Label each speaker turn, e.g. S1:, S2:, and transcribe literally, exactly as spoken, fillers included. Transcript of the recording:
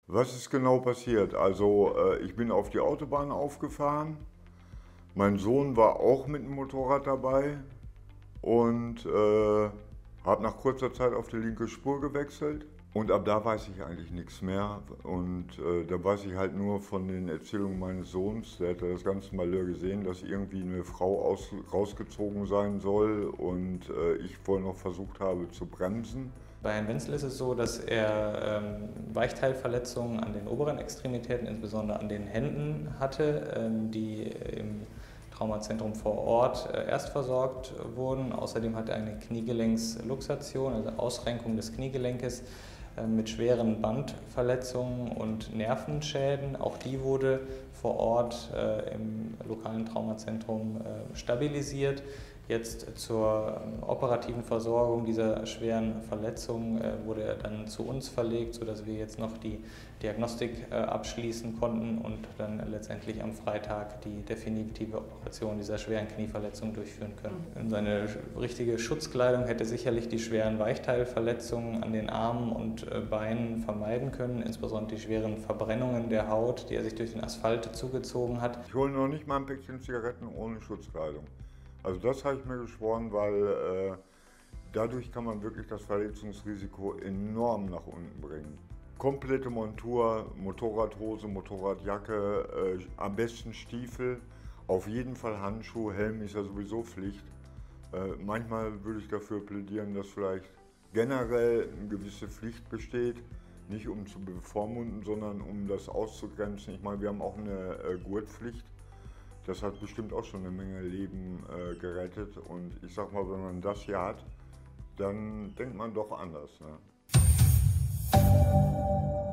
S1: Was ist genau passiert? Also äh, ich bin auf die Autobahn aufgefahren. Mein Sohn war auch mit dem Motorrad dabei und äh, habe nach kurzer Zeit auf die linke Spur gewechselt. Und ab da weiß ich eigentlich nichts mehr. Und äh, da weiß ich halt nur von den Erzählungen meines Sohns, der hatte das ganze Malheur gesehen, dass irgendwie eine Frau aus, rausgezogen sein soll und äh, ich vorher noch versucht habe zu bremsen.
S2: Bei Herrn Wenzel ist es so, dass er ähm, Weichteilverletzungen an den oberen Extremitäten, insbesondere an den Händen hatte, ähm, die im Traumazentrum vor Ort äh, erst versorgt wurden. Außerdem hat er eine Kniegelenksluxation, also Ausrenkung des Kniegelenkes äh, mit schweren Bandverletzungen und Nervenschäden. Auch die wurde vor Ort äh, im lokalen Traumazentrum äh, stabilisiert. Jetzt zur operativen Versorgung dieser schweren Verletzungen äh, wurde er dann zu uns verlegt, sodass wir jetzt noch die Diagnostik äh, abschließen konnten und dann letztendlich am Freitag die definitive Operation dieser schweren Knieverletzung durchführen können. Seine richtige Schutzkleidung hätte sicherlich die schweren Weichteilverletzungen an den Armen und äh, Beinen vermeiden können, insbesondere die schweren Verbrennungen der Haut, die er sich durch den Asphalt zugezogen hat.
S1: Ich hole noch nicht mal ein Päckchen Zigaretten ohne Schutzkleidung. Also das habe ich mir geschworen, weil äh, dadurch kann man wirklich das Verletzungsrisiko enorm nach unten bringen. Komplette Montur, Motorradhose, Motorradjacke, äh, am besten Stiefel, auf jeden Fall Handschuhe, Helm ist ja sowieso Pflicht. Äh, manchmal würde ich dafür plädieren, dass vielleicht generell eine gewisse Pflicht besteht, nicht um zu bevormunden, sondern um das auszugrenzen. Ich meine, wir haben auch eine äh, Gurtpflicht. Das hat bestimmt auch schon eine Menge Leben äh, gerettet und ich sag mal, wenn man das hier hat, dann denkt man doch anders. Ne?